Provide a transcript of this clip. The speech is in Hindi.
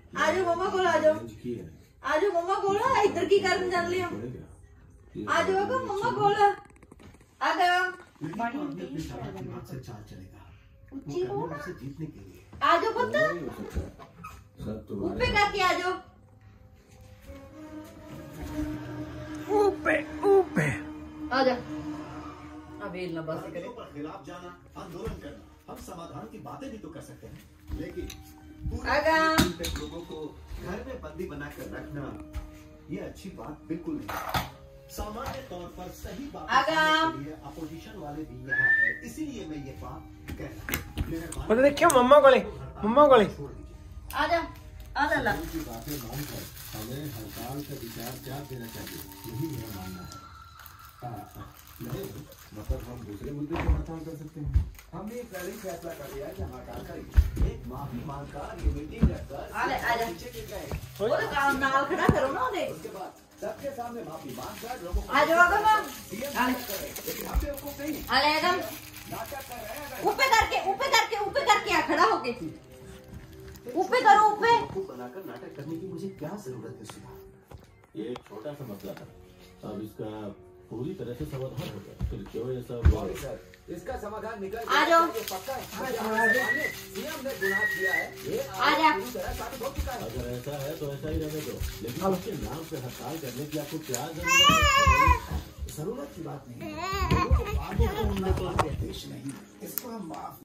आजो मम्मा को आजो आजो मम्मा को इधर की करने चल लियो आजो को मम्मा को आ गया ऊंची हो आजो पुत्र ऊपर करके आजो ऊपर आजा अबेल ना बस करे खिलाफ जाना आंदोलन करना हम समाधान की बातें भी तो कर सकते हैं लेकिन लोगों को घर में बंदी बनाकर रखना ये अच्छी बात बिल्कुल नहीं। सामान्य तौर पर सही बात के लिए अपोजिशन वाले भी यहाँ है, इसीलिए मैं ये बात कह रहा हूँ। देखियो मम्मा को आजा आजा ला की बातें मानकर हमें हड़ताल का विचार त्याग देना चाहिए, यही मेरा मानना है। नहीं मतलब हम दूसरे मुद्दे पर हड़ताल कर सकते हैं। हमने पहले ही फैसला कर लिया कि हम हड़ताल करेंगे। एक माफी मांगकर ये मीटिंग रखकर वो तो काम नाल खड़ा करो ना दे उसके बाद सबके सामने माफी मांगकर लोगों को आ जाओ आगे मां लेकिन हम बेवकूफ नहीं अरे एकदम नाटक कर रहे हैं। ऊपर करके आ खड़ा होके ऊपर करो ऊपर बनाकर नाटक करने की मुझे क्या जरूरत है सुधा? ये एक छोटा सा मसला था, अब इसका पूरी तरह से समाधान होगा। फिर क्यों ये सब सर, इसका समाधान निकल आ जाओ पक्का है। सीएम ने गुनाह किया है, ये आ जा पूरी तरह साबित हो चुका है। अगर ऐसा है तो ऐसा ही रहने दो, लेकिन उसके नाम पे हड़ताल करने की आपको क्या जरूरत की बात नहीं है। लोगों को बात नहीं, इसको हम माफ